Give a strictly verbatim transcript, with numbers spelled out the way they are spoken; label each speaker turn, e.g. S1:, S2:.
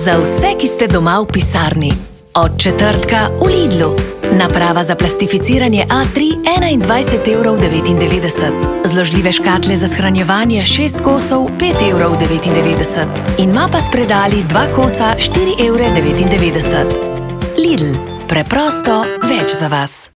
S1: Za vse, ki ste doma v pisarni. Od četrtka v Lidlu. Naprava za plastificiranje A tri enaindvajset evrov devetindevetdeset. Zložljive škatle za shranjevanje šest kosov pet evrov devetindevetdeset. In mapa s predali dva kosa štiri evre devetindevetdeset. Lidl. Preprosto več za vas.